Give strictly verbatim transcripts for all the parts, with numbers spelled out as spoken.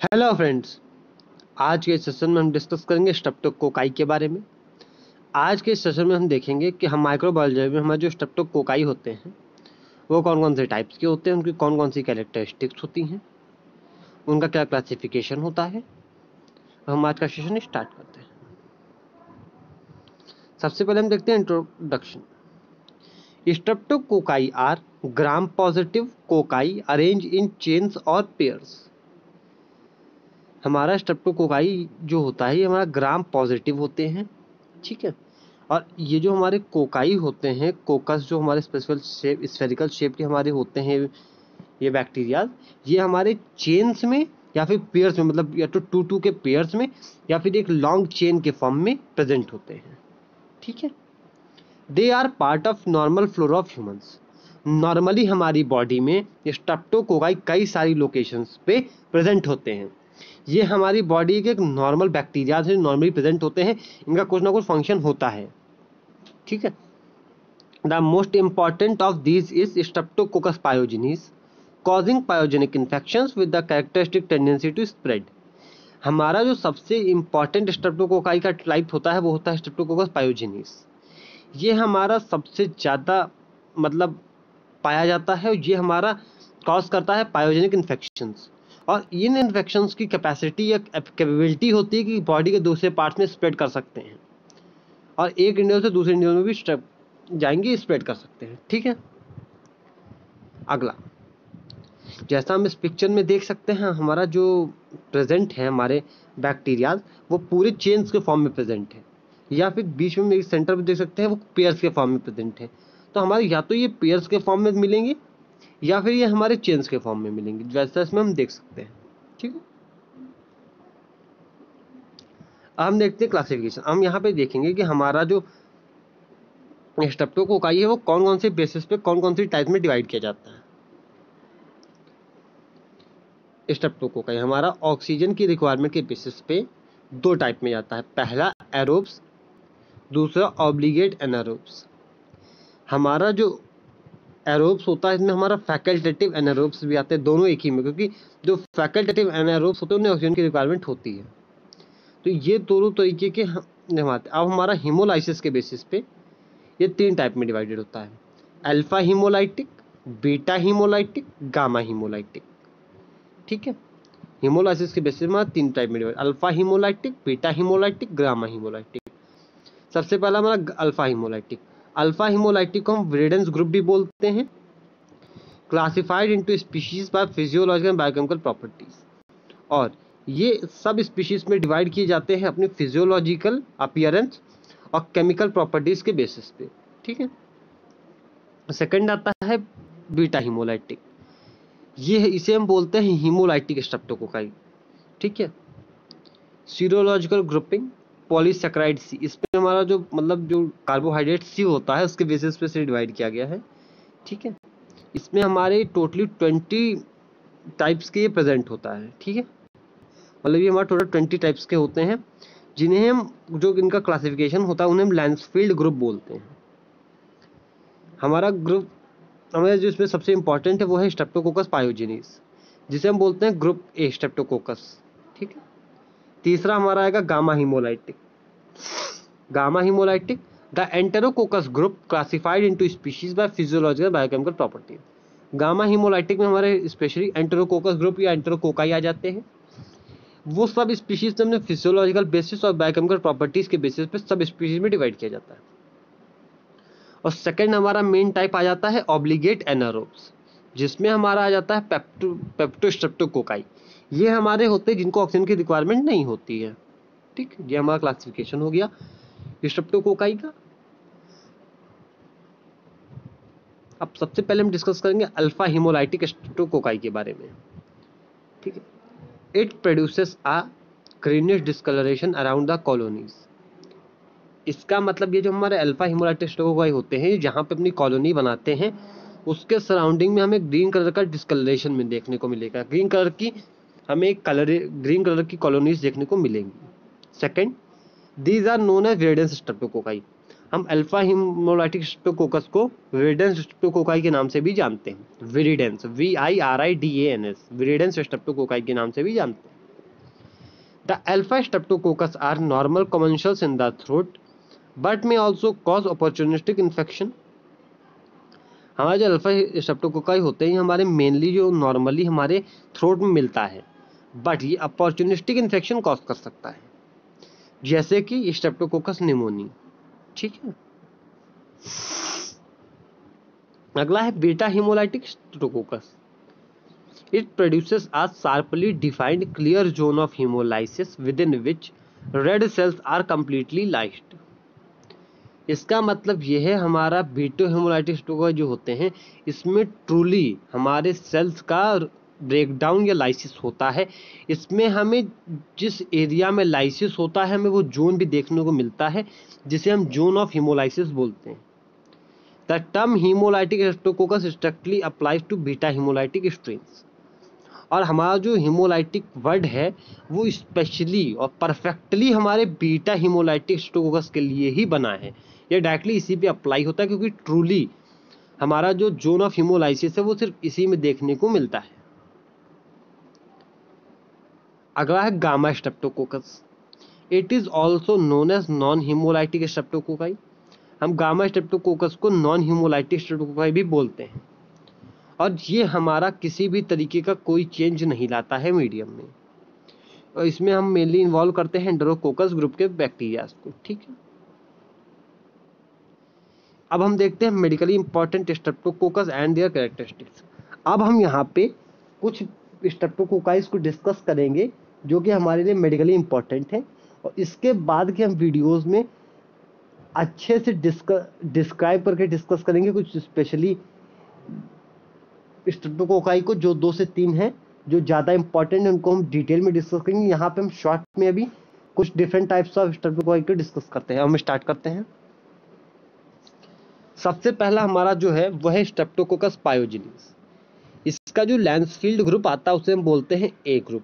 Hello friends, आज के session में हम डिस्कस करेंगे स्ट्रेप्टोकोकाई के बारे में। आज के सेशन में हम देखेंगे कि हम माइक्रोबायोलॉजी में हमारे जो स्ट्रेप्टोकोकाई होते हैं वो कौन कौन से टाइप्स के होते हैं, उनकी कौन कौन सी कैरेक्टरिस्टिक्स होती हैं, उनका क्या क्लासिफिकेशन होता है। हम आज का सेशन स्टार्ट करते हैं। सबसे पहले हम देखते हैं introduction. Streptococci are gram positive cocci arrange in chains और पेयर्स। हमारा स्ट्रेप्टोकोकाई जो होता है ये हमारा ग्राम पॉजिटिव होते हैं, ठीक है। और ये जो हमारे कोकाई होते हैं, कोकस जो हमारे स्पेसिफिक शेप स्फेरिकल शेप के हमारे होते हैं, ये बैक्टीरिया, ये हमारे चेन्स में या फिर पेयर्स में, मतलब या तो टू टू के पेयर्स में या फिर एक लॉन्ग चेन के फॉर्म में प्रेजेंट होते हैं, ठीक है। They are part of normal flora of humans. Normally हमारी बॉडी में स्ट्रेप्टोकोकाई कई सारी लोकेशंस पे प्रेजेंट होते हैं। ये हमारी बॉडी के एक नॉर्मल बैक्टीरिया से नॉर्मली प्रेजेंट होते हैं, इनका कुछ ना कुछ फंक्शन होता है, ठीक है। The most important of these is streptococcus pyogenes causing pyogenic infections with the characteristic tendency to spread. हमारा जो सबसे इंपॉर्टेंट स्ट्रेप्टोकोकाई का टाइप होता है वो होता है स्ट्रेप्टोकोकस पायोजेनिस। ये हमारा सबसे ज़्यादा मतलब पाया जाता है, ये हमारा कॉज करता है पायोजेनिक इन्फेक्शंस। और इन इन्फेक्शंस की कैपेसिटी या कैपेबिलिटी होती है कि बॉडी के दूसरे पार्ट्स में स्प्रेड कर सकते हैं और एक इंडिविजुअल से दूसरे इंडिविजुअल में भी स्टेप जाएंगे, स्प्रेड कर सकते हैं, ठीक है। अगला, जैसा हम इस पिक्चर में देख सकते हैं, हमारा जो प्रेजेंट है हमारे बैक्टीरियाज वो पूरे चेन्स के फॉर्म में प्रेजेंट है, या फिर बीच में सेंटर में देख सकते हैं वो पेयर्स के फॉर्म में प्रेजेंट है। तो हमारे या तो ये पेयर्स के फॉर्म में मिलेंगे या फिर ये हमारे चेन्स के फॉर्म में मिलेंगे, जैसा इसमें हम देख सकते हैं, ठीक है। अब हम देखते हैं क्लासिफिकेशन। हम यहाँ पे देखेंगे कि हमारा जो स्ट्रेप्टोकोकाई है वो कौन कौन से बेसिस पे कौन कौन सी टाइप में डिवाइड किया जाता है। स्ट्रेप्टोकोकाई हमारा ऑक्सीजन की रिक्वायरमेंट के बेसिस पे दो टाइप में जाता है। पहला एरोब्स, दूसरा ऑब्लिगेट एनारोब्स। हमारा जो एरोब्स होता है इसमें हमारा फैकल्टेटिव एनारोब्स भी आते हैं, दोनों एक ही में, क्योंकि जो फैकल्टेटिव एनारोब्स होते हैं उन्हें ऑक्सीजन की रिक्वायरमेंट होती है। तो ये दोनों तरीके के हम आते हैं। अब हमारा हीमोलाइसिस के बेसिस पे ये तीन टाइप में डिवाइडेड होता है। Alpha haemolytic, beta haemolytic, gamma haemolytic, ठीक है। हीमोलाइसिस के बेसिस में तीन टाइप में divide, alpha haemolytic, beta haemolytic, gamma haemolytic. सबसे पहला हमारा अल्फा हीमोलाइटिक। अल्फा हीमोलाइटिक को हम विरिडेंस ग्रुप भी बोलते हैं। Classified into species by physiological and biochemical properties. और ये सब स्पीशीज में डिवाइड किए जाते हैं अपनी फिजियोलॉजिकल अपीयरेंस और केमिकल प्रॉपर्टीज के बेसिस पे, ठीक है। सेकंड आता है बीटा हीमोलाइटिक। ये इसे हम बोलते हैं हीमोलाइटिक स्ट्रेप्टोकोकाई, ठीक है। सीरोलॉजिकल ग्रुपिंग पॉलीसैकेराइड सी, इसमें हमारा जो मतलब जो कार्बोहाइड्रेट सी होता है उसके बेसिस पे से डिवाइड किया गया है, ठीक है। इसमें हमारे टोटली ट्वेंटी टाइप्स के ये प्रेजेंट होता है, ठीक है। मतलब ये हमारे टोटल ट्वेंटी टाइप्स के होते हैं, जिन्हें हम जो इनका क्लासिफिकेशन होता है उन्हें हम लैंसफील्ड ग्रुप बोलते हैं। हमारा ग्रुप हमारे जो इसमें सबसे इंपॉर्टेंट है वो है स्ट्रेप्टोकोकस पायोजेनिस, जिसे हम बोलते हैं ग्रुप ए स्ट्रेप्टोकोकस, ठीक है। तीसरा हमारा आएगा gamma haemolytic. Gamma haemolytic the enterococcus group classified into species by physiological biochemical properties. Gamma haemolytic में हमारे स्पेशली एंटेरोकोकस ग्रुप या एंटेरोकोकाई आ जाते हैं। वो सब स्पीशीज हमने फिजियोलॉजिकल बेसिस और बायोकेमिकल प्रॉपर्टीज के बेसिस पे सब स्पीशीज में डिवाइड किया जाता है। और सेकंड हमारा मेन टाइप आ जाता है ऑब्लिगेट एनारोब्स, जिसमें हमारा आ जाता है पेप्टो पेप्टोस्ट्रेप्टोकोकाई। ये हमारे होते हैं जिनको ऑक्सीजन की रिक्वायरमेंट नहीं होती है, ठीक। ये हमारा क्लासिफिकेशन हो गया स्ट्रेप्टोकोकाई का। अब सबसे पहले हम डिस्कस करेंगे अल्फा हीमोलाइटिक स्ट्रेप्टोकोकाई के बारे में, ठीक है। It produces a greenish discolouration around the colonies. इसका मतलब ये जो हमारे अल्फा हीमोलाइटिक स्ट्रेप्टोकोकाई होते हैं जहाँ पे अपनी कॉलोनी बनाते हैं उसके सराउंडिंग में हमें ग्रीन कलर का डिस्कलरेशन में देखने को मिलेगा। ग्रीन कलर की हमें कलर ग्रीन कलर की कॉलोनीज देखने को मिलेंगी। Second, these are known as viridans streptococci. हम अल्फा हीमोलाइटिक स्ट्रेप्टोकोकस को विरिडेंस स्ट्रेप्टोकोकाई के नाम से भी जानते हैं। Viridans, V I R I D A N S, viridans streptococci के नाम से भी जानते हैं। The alpha streptococcus are normal commensals in the throat but may also cause opportunistic infection. हमारे जो अल्फा स्ट्रेप्टोकोकाई होते हैं हमारे मेनली जो नॉर्मली हमारे थ्रोट में मिलता है, बट ये अपॉर्चुनिस्टिक इन्फेक्शन कॉज कर सकता है, जैसे कि स्ट्रेप्टोकोकस निमोनी। ठीक है, अगला है beta haemolytic streptococcus. It produces a sharply defined clear zone of hemolysis within which red cells are completely lyzed। इसका मतलब यह है हमारा बीटा हिमोलाइटिक स्ट्रेप्टोकोकस जो होते हैं इसमें ट्रूली हमारे सेल्स का ब्रेकडाउन या लाइसिस होता है। इसमें हमें जिस एरिया में लाइसिस होता है हमें वो जोन भी देखने को मिलता है जिसे हम जोन ऑफ हिमोलाइसिस बोलते हैं। The term hemolytic streptococcus strictly applies to beta haemolytic strains. और हमारा जो हिमोलाइटिक वर्ड है वो स्पेशली और परफेक्टली हमारे बीटा हिमोलाइटिक स्ट्रेप्टोकोकस के लिए ही बना है। ये डायरेक्टली इसी पे अप्लाई होता है क्योंकि ट्रूली हमारा जो जोन ऑफ हिमोलाइसिस है वो सिर्फ इसी में देखने को मिलता है। अगला है gamma streptococcus. It is also known as non haemolytic streptococci. हम गामा स्ट्रेप्टोकोकस को नॉन हिमोलाइटिक स्ट्रेप्टोकोकाई भी बोलते हैं और ये हमारा किसी भी तरीके का कोई चेंज नहीं लाता है मीडियम में, और इसमें हम मेनली इन्वॉल्व करते हैं एंटेरोकोकस ग्रुप के बैक्टीरियाज को। ठीक है, अब हम देखते हैं medically important streptococcus and their characteristics. अब हम यहाँ पे कुछ स्ट्रेप्टोकोकाइस को डिस्कस करेंगे जो कि हमारे लिए मेडिकली इंपॉर्टेंट है, और इसके बाद के हम वीडियोस में अच्छे से डिस्क्राइब करके डिस्कस करेंगे कुछ स्पेशली स्ट्रेप्टोकोकाई को जो दो से तीन हैं जो ज़्यादा इंपॉर्टेंट है, उनको हम डिटेल में डिस्कस करेंगे। यहाँ पे हम शॉर्ट में अभी कुछ डिफरेंट टाइप्स ऑफ स्ट्रेप्टोकोकाई को डिस्कस करते हैं। हम स्टार्ट करते हैं। सबसे पहला हमारा जो है वह है स्ट्रेप्टोकोकस पायोजेनिस। इसका जो लैंसफील्ड ग्रुप आता है उसे हम बोलते हैं ए ग्रुप।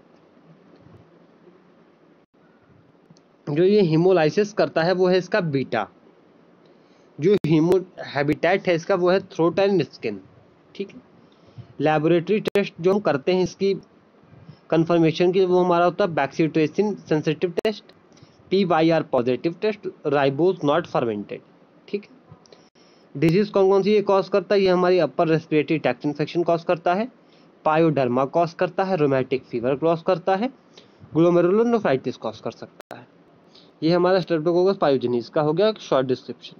जो ये हिमोलाइसिस करता है वो है इसका बीटा। जो हीमो हैबिटेट है इसका वो है थ्रोट एंड स्किन। ठीक है, लैबोरेटरी टेस्ट जो हम करते हैं इसकी कंफर्मेशन की वो हमारा होता है bacitracin sensitive test, P Y R positive test, ribose not fermented. ठीक है, डिजीज कौन कौन सी ये कॉज करता है? ये हमारी upper respiratory tract infection cause करता है, पायोडर्मा कॉज करता है, रोमैटिक फीवर कॉज करता है, ग्लोमेरुलोनेफ्राइटिस कॉज कर सकता है। ये हमारा स्ट्रेप्टोकोकस पायोजेनिस का हो गया short description.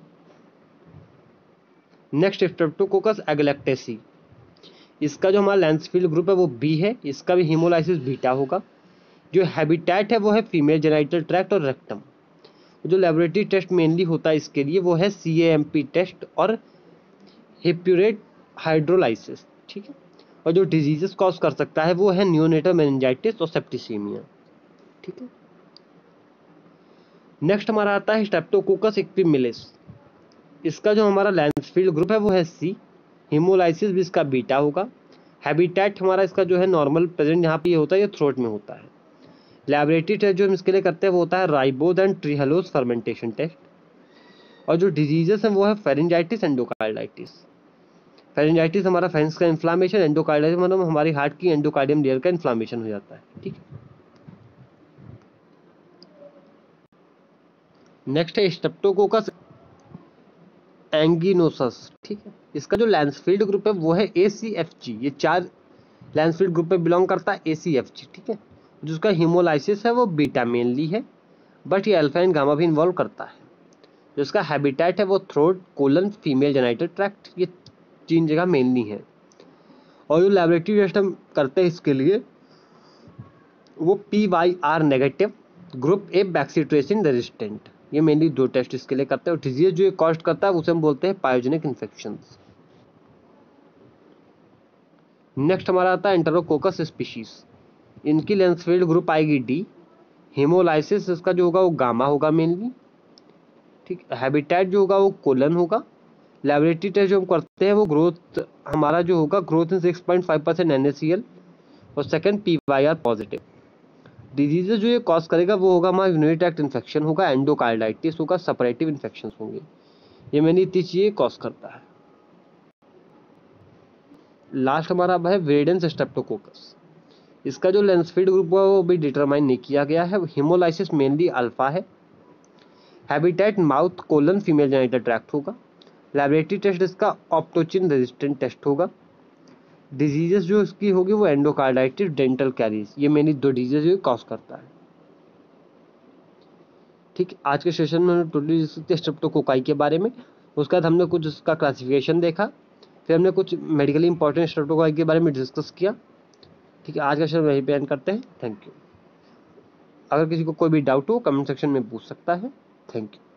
Next streptococcus agalactiae. इसका जो हमारा लैंसफील्ड ग्रुप है वो बी है। इसका भी हिमोलाइसिस बीटा होगा। जो हैबिटेट है वो है फीमेल जेनाइटल ट्रैक्ट और रेक्टम। जो लेबोरेटरी टेस्ट मेनली होता है इसके लिए वो है C A M P test और हिप्यूरेट हाइड्रोलाइसिस। ठीक है, और जो डिजीजेस कॉज कर सकता है वो है नियोनेटल मेनिंजाइटिस और सेप्टिसीमिया। ठीक है, नेक्स्ट हमारा आता है स्ट्रेप्टोकोकस इक्विमिलिस। इसका जो हमारा लैंसफील्ड ग्रुप है वो है सी। हिमोलाइसिस भी इसका बीटा होगा। हैबिटेट हमारा इसका जो है नॉर्मल प्रेजेंट यहाँ पे ये होता है, ये थ्रोट में होता है। लैबोरेटरी टेस्ट जो हम इसके लिए करते हैं वो होता है ribose and trehalose fermentation test. और जो डिजीजेस हैं वो है फेरेंजाइटिस, एंडोकार्डाइटिस। फेरेंजाइटिस हमारा फेरेंस का इन्फ्लामेशन, एंडोकार्डाइटिस मतलब हमारी हार्ट की एंडोकार्डियम लेयर का इन्फ्लामेशन हो जाता है। ठीक है, नेक्स्ट है स्ट्रेप्टोकोकस एंगिनोसस। ठीक है, इसका जो लैंसफील्ड ग्रुप है वो है ए सी एफ जी। ये चार लैंसफील्ड ग्रुप पे बिलोंग करता है, ए सी एफ जी। ठीक है, जिसका हिमोलाइसिस है वो बीटा मेनली है, बट ये अल्फा एंड गामा भी इन्वॉल्व करता है। जो इसका हैबिटेट है वो throat, colon, female genital tract, ये तीन जगह मेनली है। और जो लैबोरेटरी टेस्ट हम करते हैं इसके लिए वो P Y R negative, group A bacitracin resistant. ये मेनली दो टेस्ट इसके लिए करते हैं। और डिजीज जो ये कॉज करता है उसे हम बोलते हैं पायोजेनिक इन्फेक्शंस। नेक्स्ट हमारा आता है एंटेरोकोकस स्पीशीज। इनकी लैंसफील्ड ग्रुप आएगी डी। हिमोलाइसिस इसका जो होगा वो गामा होगा मेनली। ठीक, हैबिटेट जो होगा वो कोलन होगा। लैबोरेटरी टेस्ट जो हम करते हैं वो ग्रोथ हमारा जो होगा growth in six point five percent N A C L और second P Y R positive. Diseases जो ये कॉज करेगा वो होगा हमारा यूरिनरी ट्रैक्ट इन्फेक्शन होगा, एंडोकार्डाइटिस होगा, सपरेटिव इन्फेक्शन होंगे। ये मैंने इतनी चीजें कॉज करता है। लास्ट हमारा अब है वेरिडेंस स्ट्रेप्टोकोकस। इसका जो लेंसफील्ड ग्रुप हुआ वो भी डिटरमाइन नहीं किया गया है। हेमोलाइसिस मेनली अल्फा है। Habitat mouth colon female genital tract होगा। लैबोरेटरी टेस्ट इसका ऑप्टोचिन रेजिस्टेंट टेस्ट होगा। डिजीजेस जो इसकी होगी वो एंडोकार्डाइटिस, डेंटल कैरीज, ये मेनली दो डिजीज जो कॉज करता है। ठीक, आज के सेशन में टोटली डिस्कस स्ट्रेप्टोकोकाई के बारे में। उसके बाद हमने कुछ उसका क्लासिफिकेशन देखा, फिर हमने कुछ मेडिकली इंपॉर्टेंट स्ट्रेप्टोकोकाई के बारे में डिस्कस किया। ठीक है, आज का सेशन वहीं पे एंड करते हैं। Thank you. अगर किसी को कोई भी डाउट हो कमेंट सेक्शन में पूछ सकता है। Thank you.